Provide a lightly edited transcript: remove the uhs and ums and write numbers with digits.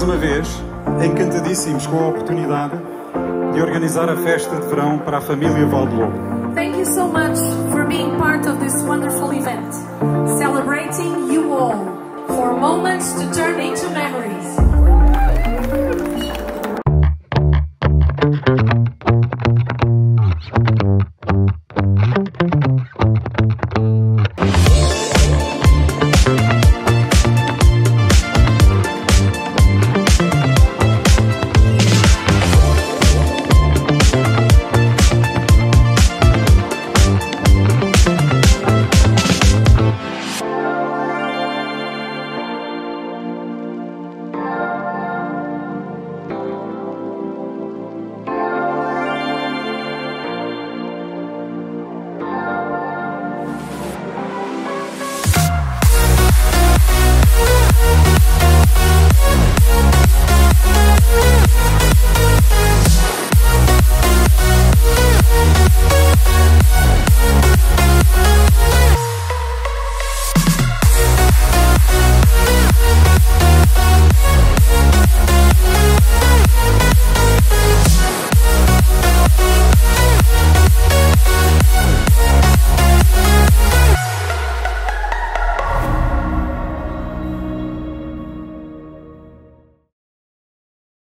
uma vez encantadíssimos com a oportunidade de organizar a festa de verão para a família Valdelobo. Thank you so much for being part of this wonderful event, celebrating you all, for moments to turn into memories.